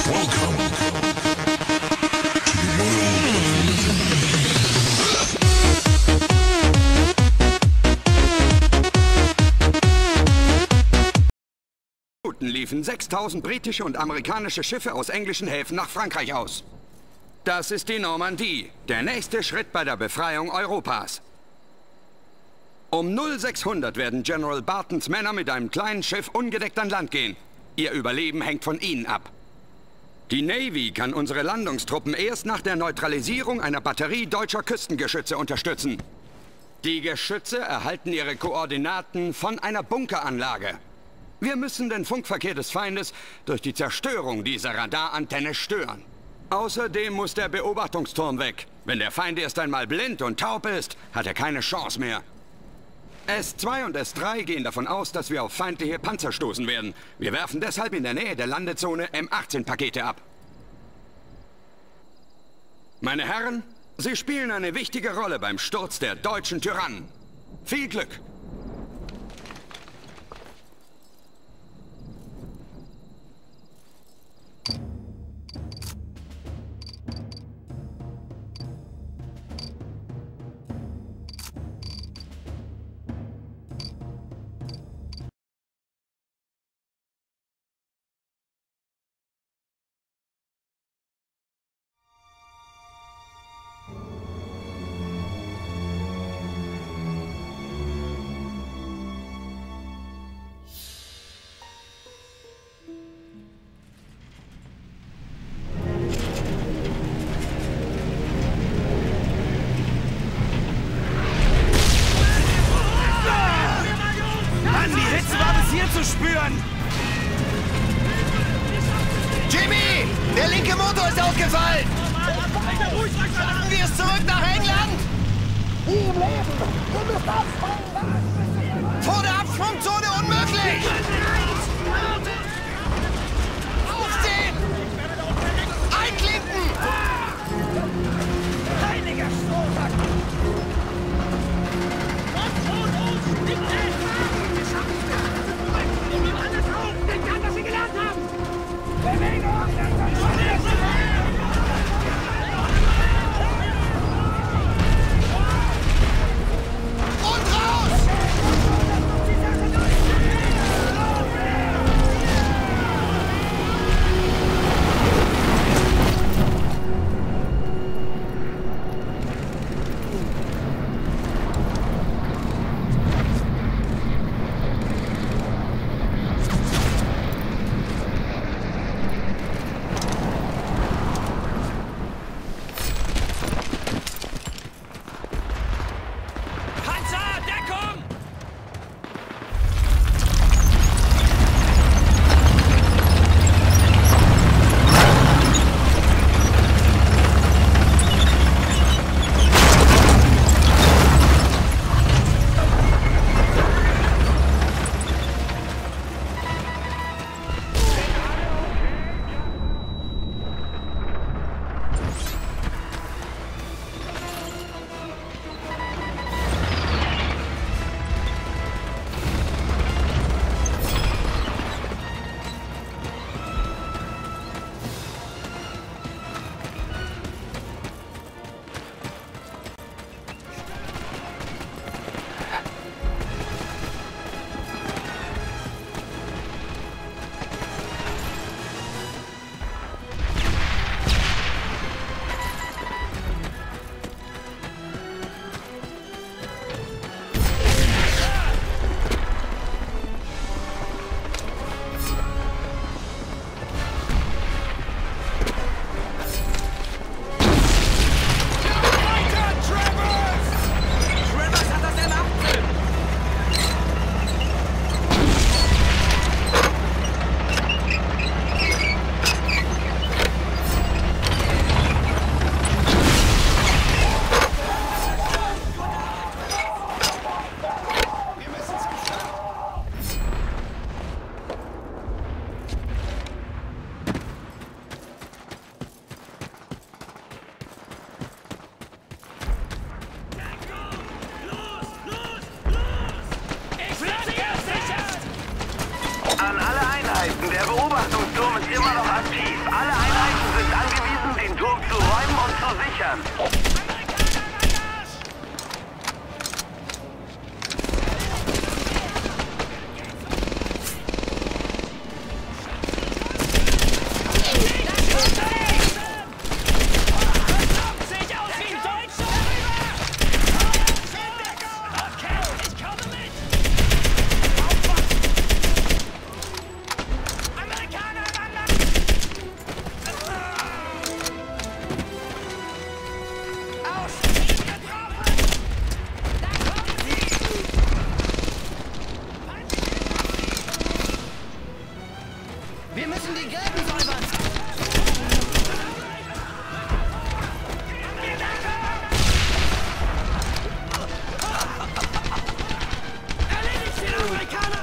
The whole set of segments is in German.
Liefen 6000 britische und amerikanische Schiffe aus englischen Häfen nach Frankreich aus. Das ist die Normandie, der nächste Schritt bei der Befreiung Europas. Um 0600 werden General Bartons Männer mit einem kleinen Schiff ungedeckt an Land gehen. Ihr Überleben hängt von ihnen ab. Die Navy kann unsere Landungstruppen erst nach der Neutralisierung einer Batterie deutscher Küstengeschütze unterstützen. Die Geschütze erhalten ihre Koordinaten von einer Bunkeranlage. Wir müssen den Funkverkehr des Feindes durch die Zerstörung dieser Radarantenne stören. Außerdem muss der Beobachtungsturm weg. Wenn der Feind erst einmal blind und taub ist, hat er keine Chance mehr. S2 und S3 gehen davon aus, dass wir auf feindliche Panzer stoßen werden. Wir werfen deshalb in der Nähe der Landezone M18-Pakete ab. Meine Herren, Sie spielen eine wichtige Rolle beim Sturz der deutschen Tyrannen. Viel Glück! zu spüren! Jimmy! Der linke Motor ist ausgefallen! Schaffen wir es zurück nach England? Vor der Absprungzone unmöglich! Aufstehen! Einklinken! Heiliger Strohsack! An alle Einheiten, der Beobachtungsturm ist immer noch aktiv. Alle zu sichern. Wir müssen die Gräben säubern! Erledigt den Amerikaner!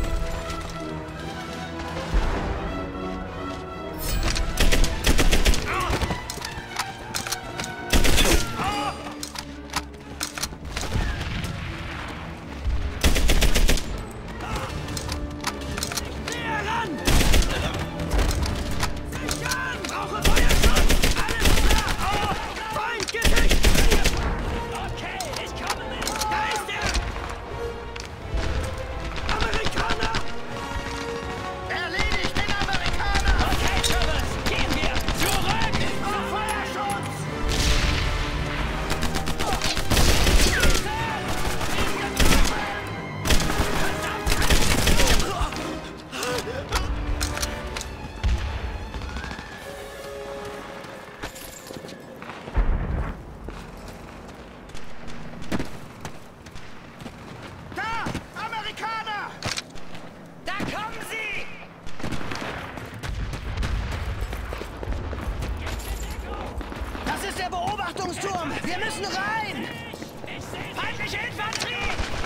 Das ist der Beobachtungsturm! Wir müssen rein! Feindliche Infanterie!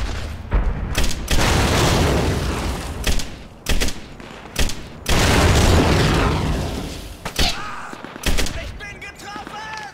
Ich bin getroffen!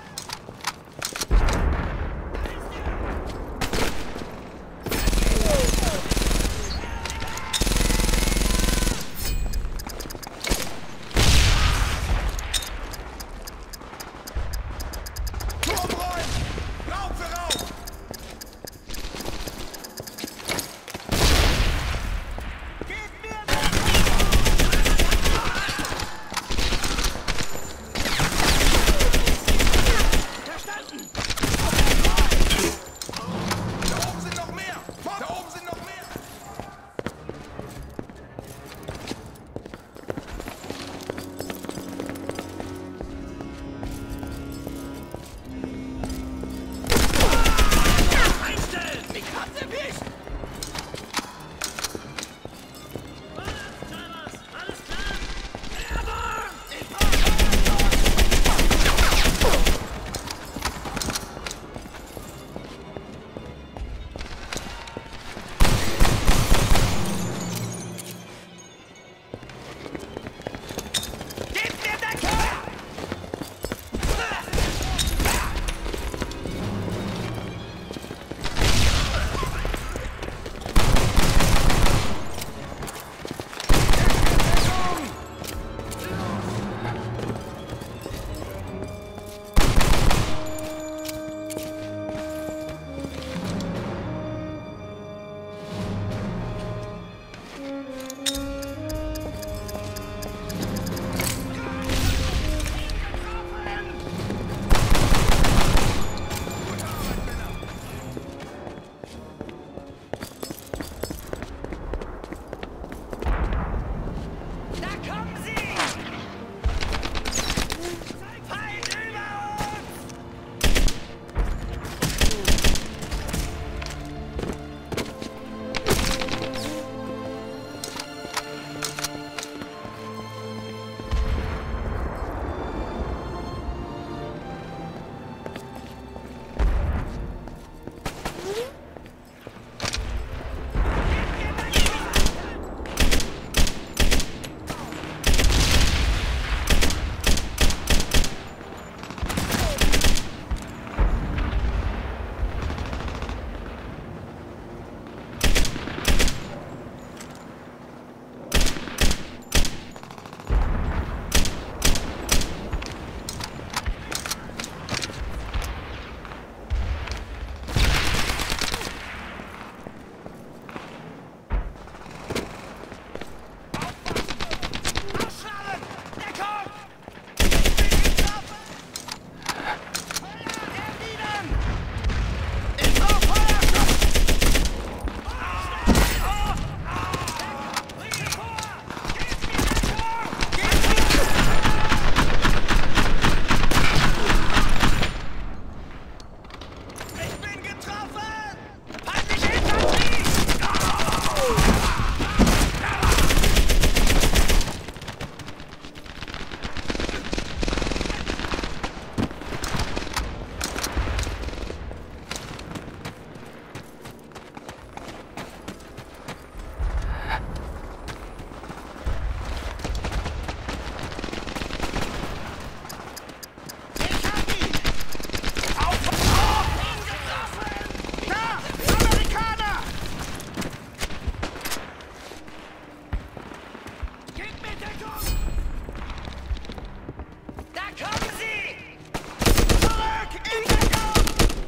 Kommen Sie! Zurück! In Deckung!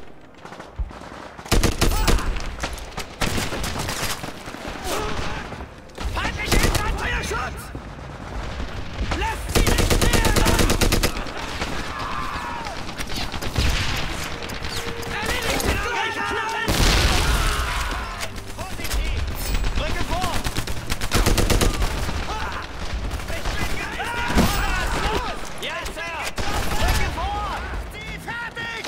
Feindliche Infanterie! Feuerschutz! Lasst sie nicht sterben! Erledigt den Amerikaner! Positiv! Drücke vor! Jetzt, Sir! Drücke vor! Sie fertig!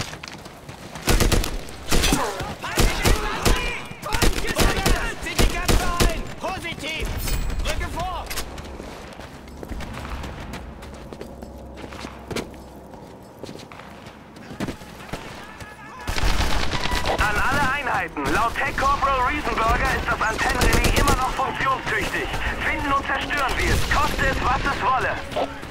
Feindliche Infanterie! Feindgesichtet! Zieht die Köpfe ein! Positiv! Drücke vor! An alle Einheiten. Laut Tech Corporal Riesenberger ist das Antennenrelais immer noch funktionstüchtig. Finden und zerstören wir es, koste es, was es wolle.